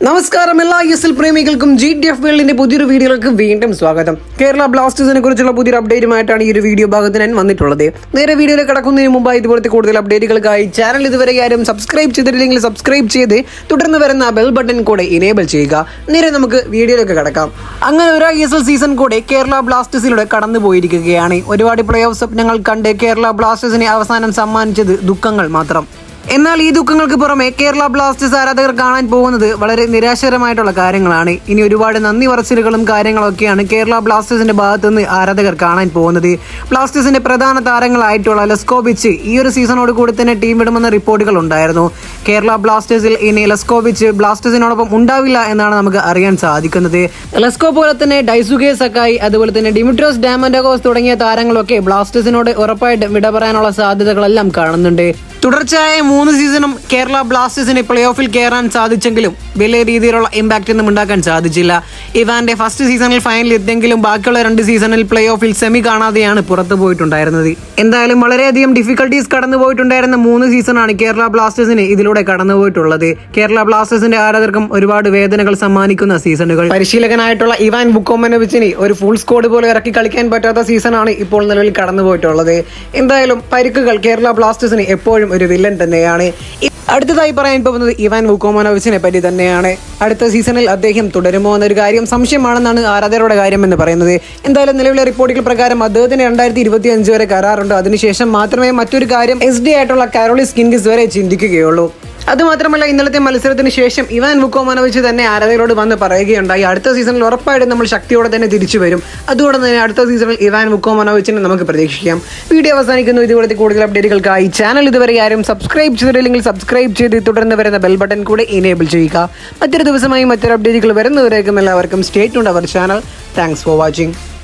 നമസ്കാരം എല്ലാ ISL പ്രേമികൾക്കും GTF വേൾഡിന്റെ പുതിയൊരു വീഡിയോയിലേക്ക് വീണ്ടും സ്വാഗതം. കേരള ബ്ലാസ്റ്റേഴ്സിനെ കുറിച്ചുള്ള പുതിയൊരു അപ്ഡേറ്റുമായിട്ടാണ് ഈ ഒരു വീഡിയോ ഭാഗത്ത് ഞാൻ വന്നിട്ടുള്ളത്. നേരെ വീഡിയോയിലേക്ക് കടക്കുന്നതിന് മുമ്പായി ഇതുപോലത്തെ കൂടുതൽ അപ്ഡേറ്റുകൾക്കായി ചാനൽ ഇതുവരെ ആരും സബ്സ്ക്രൈബ് ചെയ്തിട്ടില്ലെങ്കിൽ സബ്സ്ക്രൈബ് ചെയ്ത് തുടർന്ന് വരുന്ന ബെൽ ബട്ടൺ കൂടെ ഇനേബിൾ ചെയ്യുക. നേരെ നമുക്ക് വീഡിയോയിലേക്ക് കടക്കാം. അങ്ങനെ ഒരു ISL സീസൺ കൂടെ കേരള ബ്ലാസ്റ്റേഴ്സിലൂടെ കടന്നു പോയിരിക്കുകയാണ്. ഒരുപാട് പ്ലേ ഓഫ് സ്വപ്നങ്ങൾ കണ്ട് കേരള ബ്ലാസ്റ്റേഴ്സിനെ അവസാനം സമ്മാനിച്ചത് ദുഃഖങ്ങൾ മാത്രം. എന്നാൽ ഈ ദുഃഖങ്ങൾക്ക് പുറമെ കേരള ബ്ലാസ്റ്റേഴ്സ് ആരാധകർ കാണാൻ പോകുന്നത് വളരെ നിരാശകരമായിട്ടുള്ള കാര്യങ്ങളാണ്. ഇനി ഒരുപാട് നന്ദി പറച്ചിലുകളും കാര്യങ്ങളൊക്കെയാണ് കേരള ബ്ലാസ്റ്റേഴ്സിന്റെ ഭാഗത്തു നിന്ന് ആരാധകർ കാണാൻ പോകുന്നത്. ബ്ലാസ്റ്റേഴ്സിന്റെ പ്രധാന താരങ്ങളായിട്ടുള്ള ലെസ്കോവിച്ച് ഈ ഒരു സീസണോട് കൂടി തന്നെ ടീം വിടുമെന്ന റിപ്പോർട്ടുകൾ ഉണ്ടായിരുന്നു. കേരള ബ്ലാസ്റ്റേഴ്സിൽ ഇനി ലെസ്കോവിച്ച് ബ്ലാസ്റ്റേഴ്സിനോടൊപ്പം ഉണ്ടാവില്ല എന്നാണ് നമുക്ക് അറിയാൻ സാധിക്കുന്നത്. ലെസ്കോ പോലെ തന്നെ ഡൈസുകെ സക്കായി, അതുപോലെ തന്നെ ഡിമിട്രോസ് ഡാമൻഡോസ് തുടങ്ങിയ താരങ്ങളൊക്കെ ബ്ലാസ്റ്റേഴ്സിനോട് ഉറപ്പായിട്ടും വിട പറയാനുള്ള സാധ്യതകളെല്ലാം കാണുന്നുണ്ട്. തുടർച്ചയായ 3 സീസണും കേരള ബ്ലാസ്റ്റേഴ്സിന് പ്ലേ ഓഫിൽ കയറാൻ സാധിച്ചെങ്കിലും വലിയ രീതിയിലുള്ള ഇമ്പാക്റ്റ് ഒന്നും ഉണ്ടാക്കാൻ സാധിച്ചില്ല. ഇവാന്റെ ഫസ്റ്റ് സീസണിൽ ഫൈനലിൽ എത്തിയെങ്കിലും ബാക്കിയുള്ള 2 സീസണിൽ പ്ലേ ഓഫിൽ സെമി കാണാതെയാണ് പുറത്തു പോയിട്ടുണ്ടായിരുന്നത്. എന്തായാലും വളരെയധികം ഡിഫിക്കൽട്ടീസ് കടന്നു പോയിട്ടുണ്ടായിരുന്ന 3 സീസണാണ് കേരള ബ്ലാസ്റ്റേഴ്സിന് ഇതിലൂടെ കടന്നുപോയിട്ടുള്ളത്. കേരള ബ്ലാസ്റ്റേഴ്സിന്റെ ആരാധകർക്കും ഒരുപാട് വേദനകൾ സമ്മാനിക്കുന്ന സീസണുകൾ. പരിശീലകനായിട്ടുള്ള ഇവാൻ വുക്കോമനോവിച്ചിന് ഒരു ഫുൾ സ്ക്വാഡ് പോലെ ഇറക്കി കളിക്കാൻ പറ്റാത്ത സീസണാണ് ഇപ്പോൾ നിലവിൽ കടന്നുപോയിട്ടുള്ളത്. എന്തായാലും പരിക്കുകൾ കേരള ബ്ലാസ്റ്റേഴ്സിന് എപ്പോഴും ഒരു വില്ലൻ തന്നെയാണ്. അടുത്തതായി പറയാൻ പോകുന്നത് ഇവാൻ വുക്കോമനോവിച്ചിനെ പറ്റി തന്നെയാണ്. അടുത്ത സീസണിൽ അദ്ദേഹം തുടരുമോ എന്നൊരു കാര്യം സംശയമാണെന്നാണ് ആരാധകരുടെ കാര്യം എന്ന് പറയുന്നത്. എന്തായാലും നിലവിലെ റിപ്പോർട്ടുകൾ പ്രകാരം അദ്ദേഹത്തിന് 2025 വരെ കരാറുണ്ട്. അതിനുശേഷം മാത്രമേ മറ്റൊരു കാര്യം SD ആയിട്ടുള്ള കാരോളിസ് കിൻഗിസ് വരെ ചിന്തിക്കുകയുള്ളൂ. അതുമാത്രമല്ല, ഇന്നലത്തെ മത്സരത്തിന് ശേഷം ഇവാൻ വുക്കോമനോവിച്ച് തന്നെ ആരാധകരോട് വന്ന് പറയുകയുണ്ടായി, അടുത്ത സീസണിൽ ഉറപ്പായിട്ടും നമ്മൾ ശക്തിയോടെ തന്നെ തിരിച്ചു വരും. അതുകൊണ്ട് തന്നെ അടുത്ത സീസണിൽ ഇവാൻ വുക്കോമനോവിച്ചിനെ നമുക്ക് പ്രതീക്ഷിക്കാം. വീഡിയോ അവസാനിക്കുന്നു. ഇതുപോലത്തെ കൂടുതൽ അപ്ഡേറ്റുകൾക്കായി ചാനൽ ഇതുവരെ ആരും സബ്സ്ക്രൈബ് ചെയ്തിട്ടില്ലെങ്കിൽ സബ്സ്ക്രൈബ് ചെയ്ത് തുടർന്ന് വരുന്ന ബെൽ ബട്ടൺ കൂടെ ഇനേബിൾ ചെയ്യുക. മറ്റൊരു ദിവസമായി മറ്റൊരു അപ്ഡേറ്റുകൾ വരുന്നവരേക്കും എല്ലാവർക്കും stay tuned our channel. Thanks for watching.